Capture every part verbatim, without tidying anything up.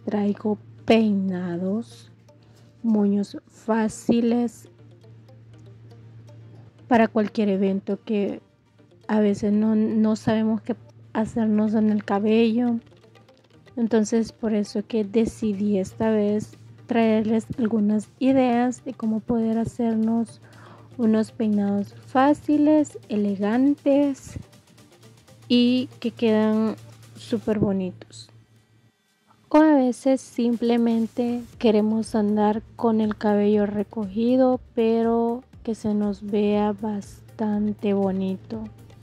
traigo peinados, moños fáciles para cualquier evento que a veces no, no sabemos qué hacernos en el cabello. Entonces por eso que decidí esta vez traerles algunas ideas de cómo poder hacernos unos peinados fáciles, elegantes y que quedan súper bonitos. O a veces simplemente queremos andar con el cabello recogido, pero que se nos vea bastante bonito.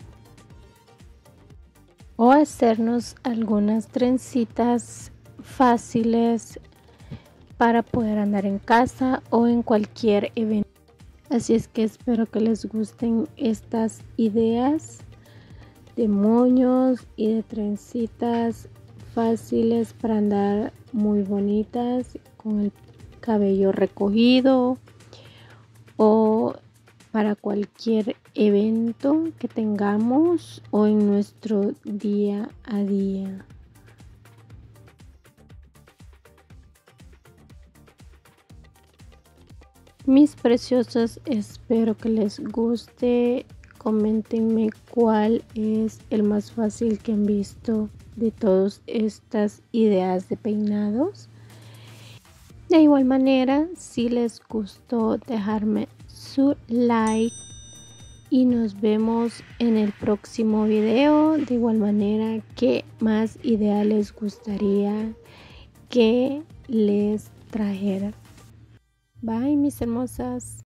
O hacernos algunas trencitas fáciles para poder andar en casa o en cualquier evento. Así es que espero que les gusten estas ideas de moños y de trencitas fáciles para andar muy bonitas con el cabello recogido o para cualquier evento que tengamos o en nuestro día a día. Mis preciosas, espero que les guste. Coméntenme cuál es el más fácil que han visto de todas estas ideas de peinados. De igual manera, si les gustó, dejarme su like y nos vemos en el próximo video. De igual manera, ¿qué más ideas les gustaría que les trajera? Bye, mis hermosas.